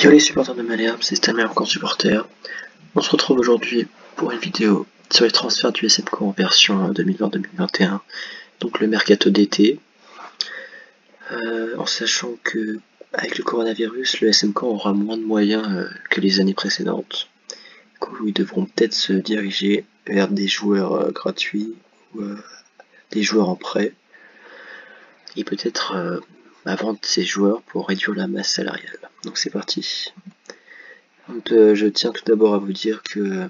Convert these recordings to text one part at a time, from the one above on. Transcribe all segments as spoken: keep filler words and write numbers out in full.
Yo les supporters de Malherbe, c'est Stammer encore supporter. On se retrouve aujourd'hui pour une vidéo sur les transferts du S M K en version deux mille vingt deux mille vingt et un, donc le mercato d'été. Euh, en sachant que avec le coronavirus, le S M K aura moins de moyens euh, que les années précédentes. Où ils devront peut-être se diriger vers des joueurs euh, gratuits ou euh, des joueurs en prêt. Et peut-être euh, vendre ces joueurs pour réduire la masse salariale. Donc c'est parti. Donc, euh, je tiens tout d'abord à vous dire que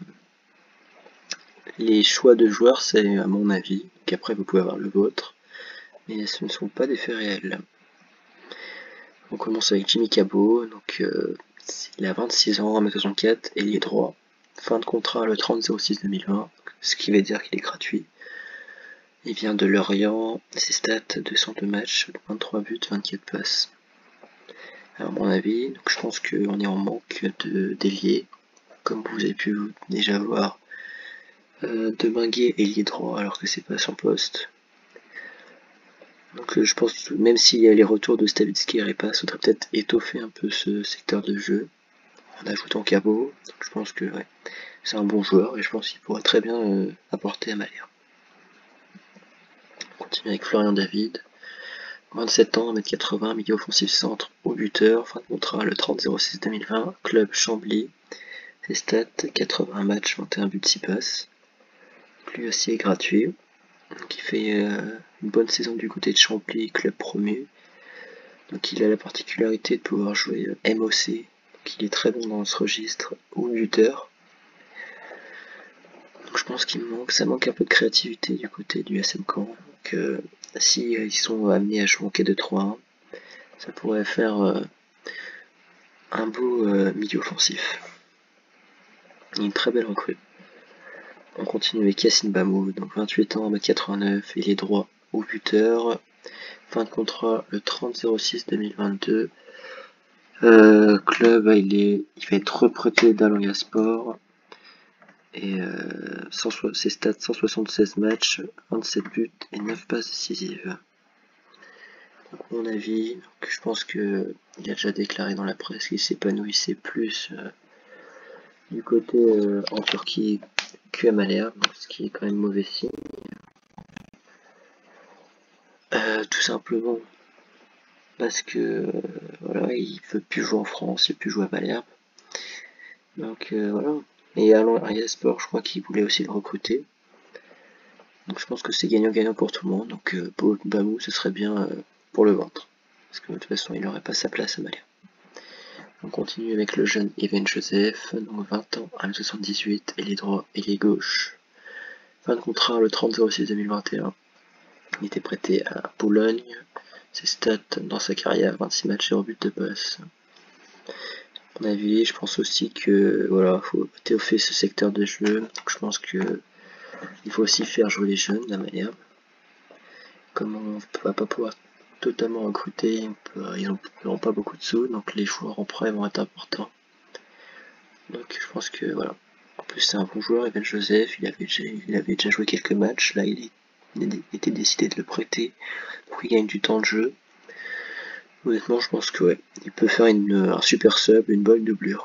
les choix de joueurs, c'est à mon avis, qu'après vous pouvez avoir le vôtre, mais ce ne sont pas des faits réels. On commence avec Jimmy Cabot, donc euh, il a vingt-six ans, un mètre soixante-quatre, ailier droit, fin de contrat le trente zéro six deux mille vingt, ce qui veut dire qu'il est gratuit. Il vient de Lorient, ses stats deux cent deux matchs, vingt-trois buts, vingt-quatre passes. À mon avis, donc je pense qu'on est en manque de d'ailier, comme vous avez pu déjà voir. Euh, de Minguet ailier droit alors que c'est pas son poste. Donc euh, je pense que même s'il y a les retours de Stavitsky et Repas, faudrait peut-être étoffer un peu ce secteur de jeu en ajoutant Cabot. Donc je pense que ouais, c'est un bon joueur et je pense qu'il pourrait très bien euh, apporter à Malherbe. On continue avec Florian David, vingt-sept ans, un mètre quatre-vingts, milieu offensif centre, au buteur, fin de contrat le trente zéro six deux mille vingt, club Chambly, ses stats quatre-vingts matchs, vingt et un buts, six passes. Lui aussi est gratuit. Donc il fait euh, une bonne saison du côté de Chambly, club promu. Donc il a la particularité de pouvoir jouer euh, M O C. Donc il est très bon dans ce registre, ou buteur. Donc je pense qu'il manque, ça manque un peu de créativité du côté du S M K. Donc euh, si euh, ils sont amenés à jouer en K deux trois un, ça pourrait faire euh, un beau euh, milieu offensif. Une très belle recrue. On continue avec Yassine Bamou, donc vingt-huit ans, un mètre quatre-vingt-neuf, il est droit au buteur. Fin de contrat le trente zéro six deux mille vingt-deux. Euh, club, il, est, il va être reprêté d'Aloya Sport. Et euh, ses stats cent soixante-seize matchs, vingt-sept buts et neuf passes décisives. Donc, à mon avis, donc, je pense qu'il a déjà déclaré dans la presse qu'il s'épanouissait plus euh, du côté euh, en Turquie qu'à Malherbe, ce qui est quand même mauvais signe. Euh, tout simplement parce que euh, voilà, il veut plus jouer en France, il veut plus jouer à Malherbe. Donc euh, voilà. Et Alain Sport, je crois qu'il voulait aussi le recruter. Donc je pense que c'est gagnant-gagnant pour tout le monde. Donc euh, pour Bamou, ce serait bien euh, pour le ventre. Parce que de toute façon, il n'aurait pas sa place à Malherbe. On continue avec le jeune Evan Joseph, donc vingt ans, un mètre soixante-dix-huit, ailier droit, ailier gauche. Fin de contrat le trente zéro six deux mille vingt et un. Il était prêté à Boulogne. Ses stats dans sa carrière, vingt-six matchs, zéro but de passe. À mon avis, je pense aussi que voilà, faut étoffer ce secteur de jeu. Donc je pense que il faut aussi faire jouer les jeunes de la manière. Comme on ne va pas pouvoir totalement recruter, on peut, ils n'auront pas beaucoup de sous, donc les joueurs en prêt vont être importants. Donc je pense que voilà. En plus c'est un bon joueur, Evan Joseph, il avait, déjà, il avait déjà joué quelques matchs, là il, est, il était décidé de le prêter pour qu'il gagne du temps de jeu. Honnêtement, je pense que ouais, il peut faire une, un super sub, une bonne doublure.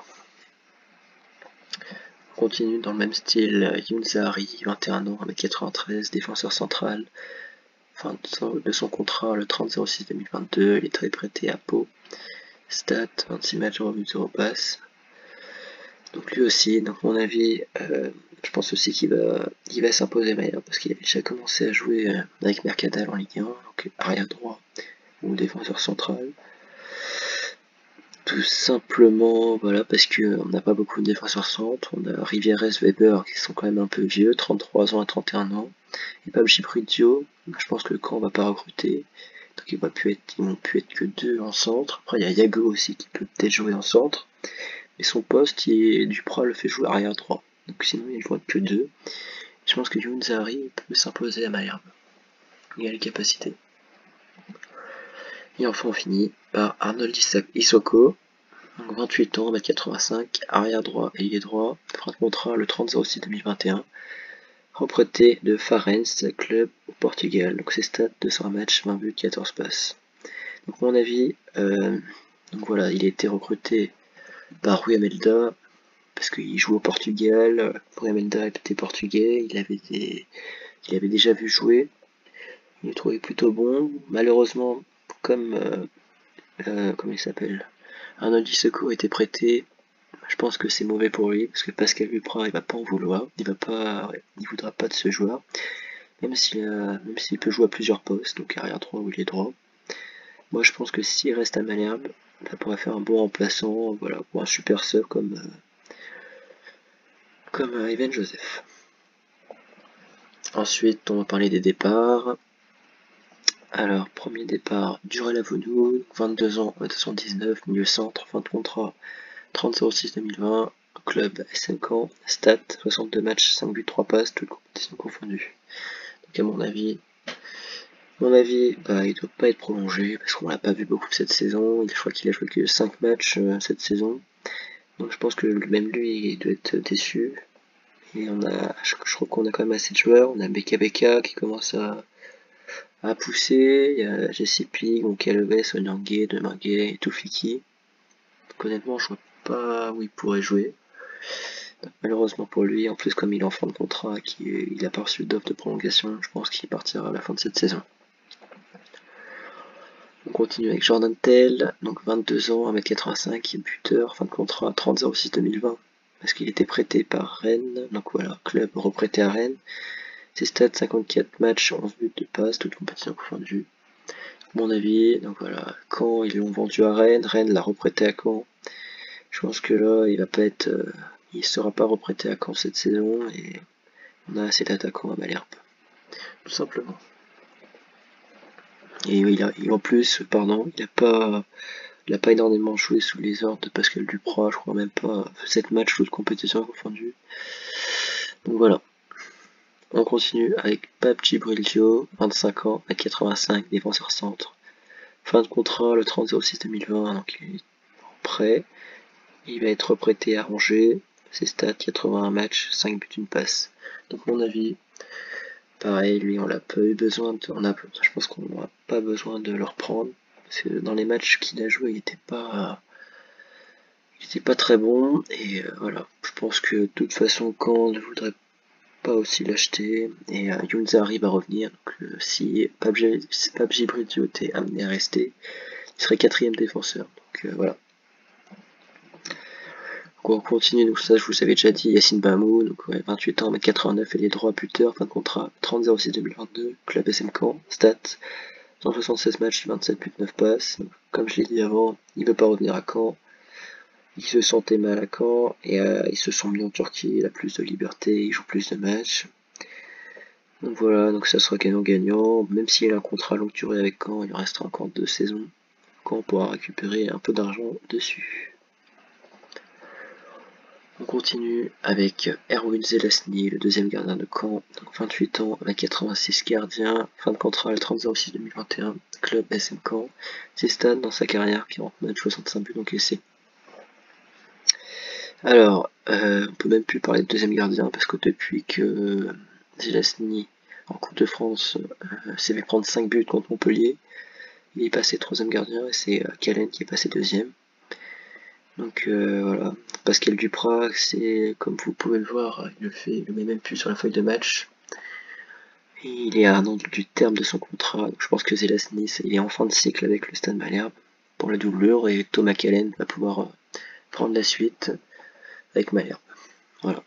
On continue dans le même style, Youn Zaharie, vingt et un ans, un mètre quatre-vingt-treize, défenseur central. Fin de son, de son contrat le trente zéro six deux mille vingt-deux, il est très prêté à Pau. Stat, vingt-six matchs, zéro but, zéro passe. Donc lui aussi, donc mon avis, euh, je pense aussi qu'il va, il va s'imposer meilleur parce qu'il avait déjà commencé à jouer euh, avec Mercadal en Ligue un, donc arrière droit ou défenseur central. Tout simplement, voilà, parce qu'on n'a pas beaucoup de défenseurs centre. On a Rivieres, Weber qui sont quand même un peu vieux, trente-trois ans à trente et un ans. Et Pab Chiprudio, je pense que le camp va pas recruter. Donc il va plus être, ils vont plus être que deux en centre. Après il y a Yago aussi qui peut peut-être jouer en centre. Mais son poste, il est, Duprat le fait jouer arrière droit. Donc sinon il ne vont être que deux. Je pense que Youn Zaharie peut s'imposer à Malherbe. Il a les capacités. Et enfin on finit par Arnold Isoko, donc vingt-huit ans, un mètre quatre-vingt-cinq, arrière droit, ailier droit, fin de contrat le trente zéro six deux mille vingt et un, reprêté de Farense, club au Portugal, donc ses stats, deux cents matchs, vingt buts, quatorze passes. Donc mon avis, euh, donc voilà, il a été recruté par Rui Amelda, parce qu'il joue au Portugal. Rui Amelda était portugais, il avait, des, il avait déjà vu jouer, il le trouvait plutôt bon. Malheureusement, comme, euh, euh, comment il s'appelle, Arnold Sissoko a été prêté, je pense que c'est mauvais pour lui, parce que Pascal Duprat, il va pas en vouloir, il va pas, ouais, il voudra pas de ce joueur, même s'il même s'il peut jouer à plusieurs postes, donc arrière droit ou il est droit. Moi, je pense que s'il reste à Malherbe, ça pourrait faire un bon remplaçant, voilà, pour un super sub comme, euh, comme euh, Evan Joseph. Ensuite, on va parler des départs. Alors, premier départ, Durel Avonou, vingt-deux ans, deux cent dix-neuf, milieu centre, fin de contrat, trente zéro six deux mille vingt, club S M Caen, stats, soixante-deux matchs, cinq buts, trois passes, toutes compétitions confondues. Donc à mon avis, mon avis, bah, il doit pas être prolongé, parce qu'on l'a pas vu beaucoup cette saison, je crois qu'il a joué que cinq matchs euh, cette saison, donc je pense que même lui, il doit être déçu. Et on a, je, je crois qu'on a quand même assez de joueurs, on a B K B K qui commence à à pousser, il y a Jesse Pig, Onkelves, Onyangue, Demingue et Toufiki. Donc honnêtement, je vois pas où il pourrait jouer. Donc, malheureusement pour lui, en plus comme il est en fin de contrat, qu'il a pas reçu d'offre de prolongation, je pense qu'il partira à la fin de cette saison. On continue avec Jordan Tell, donc vingt-deux ans, un mètre quatre-vingt-cinq, buteur, fin de contrat trente zéro six deux mille vingt, parce qu'il était prêté par Rennes, donc voilà, club reprêté à Rennes. Ses stats, cinquante-quatre matchs, onze buts de passe, toutes compétitions confondues. Mon avis, donc voilà, Caen ils l'ont vendu à Rennes, Rennes l'a reprêté à Caen. Je pense que là il va pas être, euh, il sera pas reprêté à Caen cette saison et on a assez d'attaquants à Malherbe, tout simplement. Et il a, il, en plus, pardon, il a pas, il a pas énormément joué sous les ordres de Pascal Duprat, je crois même pas sept matchs toutes compétitions confondues. Donc voilà. On continue avec Pape Djibril, vingt-cinq ans, mètre quatre-vingt-cinq, défenseur centre. Fin de contrat le trente zéro six deux mille vingt, donc il est prêt. Il va être prêté à Angers. Ses stats, quatre-vingt-un matchs, cinq buts, une passe. Donc mon avis, pareil, lui on l'a pas eu besoin de, on a, je pense qu'on n'a pas besoin de le reprendre. Parce que dans les matchs qu'il a joué, il était pas, il était pas très bon. Et euh, voilà, je pense que de toute façon, Caen ne voudrait pas aussi l'acheter. Et euh, Younza arrive à revenir. Donc euh, si Pape Djibril était amené à rester, il serait quatrième défenseur. Donc euh, voilà. On continue, donc ça je vous avais déjà dit, Yacine Bamou, donc ouais, vingt-huit ans, un mètre quatre-vingt-neuf, et les droits buteur, fin de contrat, trente zéro six deux mille vingt-deux, club S M Caen, stats, cent soixante-seize matchs, vingt-sept buts, neuf passes. Donc, comme je l'ai dit avant, il veut pas revenir à Caen, il se sentait mal à Caen, et euh, ils se sont mis en Turquie, il a plus de liberté, il joue plus de matchs. Donc voilà, donc ça sera gagnant-gagnant, même s'il a un contrat longue durée avec Caen, il restera encore deux saisons, Caen pourra récupérer un peu d'argent dessus. On continue avec Erwin Zelazny, le deuxième gardien de Caen, donc vingt-huit ans, avec quatre-vingt-six gardiens, fin de contrat le trente zéro six deux mille vingt et un, club S M Caen. Ses stats dans sa carrière, quarante matchs, soixante-cinq buts encaissés. Alors, euh, on peut même plus parler de deuxième gardien, parce que depuis que Zelazny, en Coupe de France, euh, s'est fait prendre cinq buts contre Montpellier, il est passé troisième gardien, et c'est euh, Callen qui est passé deuxième. Donc euh, voilà, Pascal Duprat, c'est comme vous pouvez le voir, il le fait, il le met même plus sur la feuille de match. Et il est à un an du terme de son contrat, donc je pense que Zelazny, il est en fin de cycle avec le Stade Malherbe pour la doublure, et Thomas Callen va pouvoir euh, prendre la suite avec Malherbe. Voilà.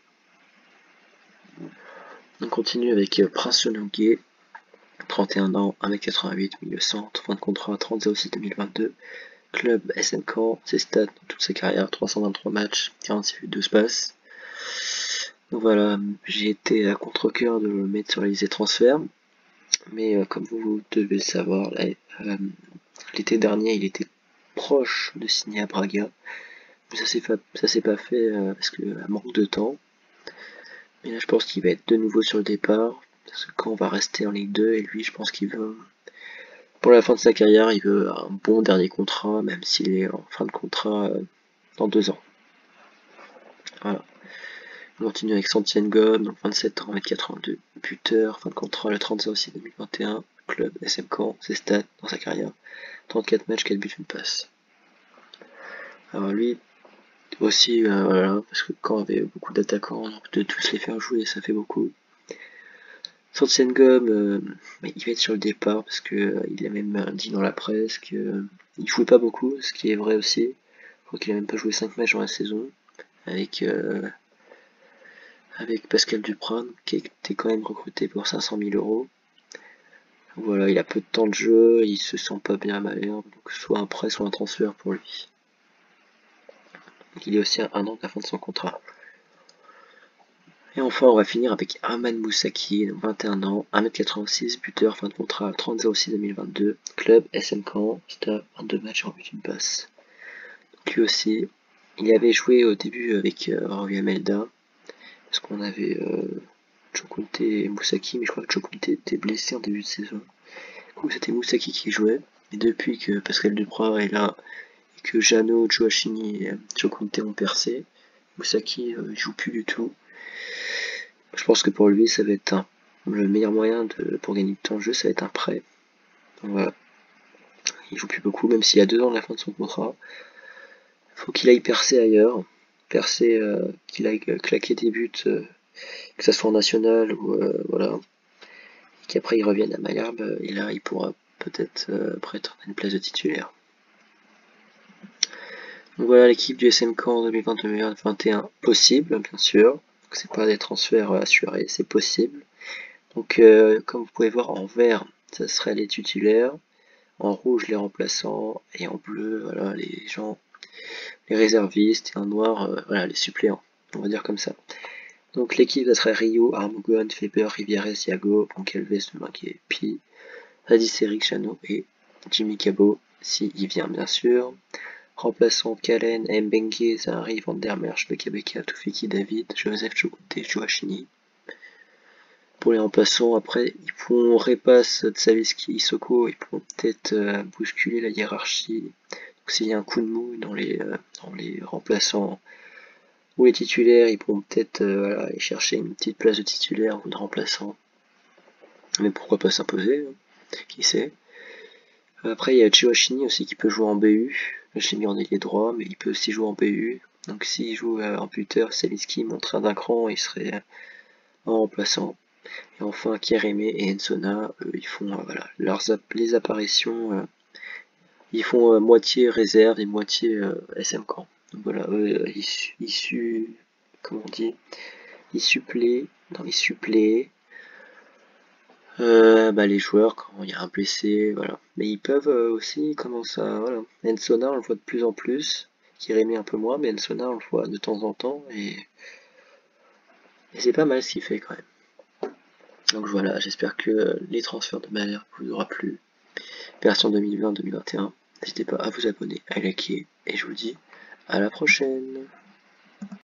On continue avec euh, Prince Onyangue, trente et un ans, un mètre quatre-vingt-huit, milieu centre, fin de contrat trente zéro six deux mille vingt-deux. Club S M Caen, ses stats dans toute sa carrière, trois cent vingt-trois matchs, quarante-six buts, douze passes. Donc voilà, j'ai été à contre-cœur de le mettre sur la liste des transferts, mais euh, comme vous devez le savoir, euh, l'été dernier il était proche de signer à Braga, mais ça s'est pas, ça s'est pas fait euh, parce que à manque de temps. Mais là je pense qu'il va être de nouveau sur le départ, parce que quand on va rester en Ligue deux, et lui je pense qu'il veut, pour la fin de sa carrière, il veut un bon dernier contrat, même s'il est en fin de contrat euh, dans deux ans. Voilà. On continue avec Santiago God, donc vingt-sept ans, un mètre quatre-vingt-deux, buteur, fin de contrat le trente zéro six deux mille vingt et un, club S M Caen, ses stats dans sa carrière, trente-quatre matchs, quatre buts, une passe. Alors lui, Aussi, euh, voilà, parce que quand on avait beaucoup d'attaquants, donc de tous les faire jouer, ça fait beaucoup. Sensengum, euh, il va être sur le départ parce que euh, il a même dit dans la presse qu'il euh, jouait pas beaucoup, ce qui est vrai aussi. Je crois qu'il a même pas joué cinq matchs dans la saison, avec euh, avec Pascal Duprat, qui était quand même recruté pour cinq cent mille euros. Voilà, il a peu de temps de jeu, il se sent pas bien à Malherbe, donc soit un prêt, soit un transfert pour lui. Il est aussi à un an de la fin de son contrat. Et enfin, on va finir avec Arman Moussaki, vingt et un ans, un mètre quatre-vingt-six, buteur, fin de contrat, trente zéro six deux mille vingt-deux, club S M Caen, star, vingt-deux matchs en but, une passe. Donc lui aussi, il avait joué au début avec euh, Ravi Melda, parce qu'on avait euh, Chokunte et Moussaki, mais je crois que Chokunte était blessé en début de saison. Du coup, c'était Moussaki qui jouait, et depuis que Pascal Duprat est là, et que Jeannot, Joachini et Chokunte ont percé, Moussaki euh, joue plus du tout. Je pense que pour lui, ça va être un, le meilleur moyen de, pour gagner du temps de jeu, ça va être un prêt. Donc voilà. Il joue plus beaucoup, même s'il y a deux ans de la fin de son contrat. Faut qu'il aille percer ailleurs. Percer, euh, qu'il aille claquer des buts, euh, que ça soit en national ou euh, voilà. Et qu'après il revienne à Malherbe et là il pourra peut-être euh, prétendre à une place de titulaire. Donc voilà l'équipe du S M Caen deux mille vingt deux mille vingt et un possible, bien sûr. C'est pas des transferts assurés, c'est possible. Donc euh, comme vous pouvez voir en vert, ça serait les titulaires, en rouge les remplaçants, et en bleu, voilà, les gens, les réservistes, et en noir, euh, voilà, les suppléants, on va dire comme ça. Donc l'équipe, ça serait Rio, Armogon, Faber, Rivieres, Iago, Ponkelves, Lemarquet, Pi, Hadis Eric Chano et Jimmy Cabot, si il vient bien sûr. Remplaçant Kalen, Mbengue, Zahari, Van der Merch, Bekabeka, Toufiki, David, Joseph Chokoute, Joachini. Pour les remplaçants, après, ils pourront repasse Tsaviski, Isoko, ils pourront peut-être euh, bousculer la hiérarchie. Donc s'il y a un coup de mou dans les, euh, dans les remplaçants ou les titulaires, ils pourront peut-être euh, voilà, aller chercher une petite place de titulaire ou de remplaçant. Mais pourquoi pas s'imposer, hein, qui sait. Après, il y a Joachini aussi qui peut jouer en B U. Je l'ai mis en ailier droit, mais il peut aussi jouer en B U. Donc s'il joue euh, en buteur, Tsaviski monterait d'un cran, il serait euh, en remplaçant. Et enfin, Kiereme et Ensona, eux, ils font euh, voilà, leurs ap les apparitions, euh, ils font euh, moitié réserve et moitié euh, S M Caen. Donc voilà, eux, euh, ils, ils su, comment on dit, ils suppléent, dans les suppléés, euh, bah, les joueurs quand il y a un blessé, voilà. Mais ils peuvent euh, aussi commencer à, voilà. Ensona, on le voit de plus en plus, Kiereme un peu moins, mais Ensona, on le voit de temps en temps, et, et c'est pas mal ce qu'il fait quand même. Donc voilà, j'espère que les transferts de Malherbe vous aura plu. Version deux mille vingt deux mille vingt et un. N'hésitez pas à vous abonner, à liker, et je vous dis à la prochaine.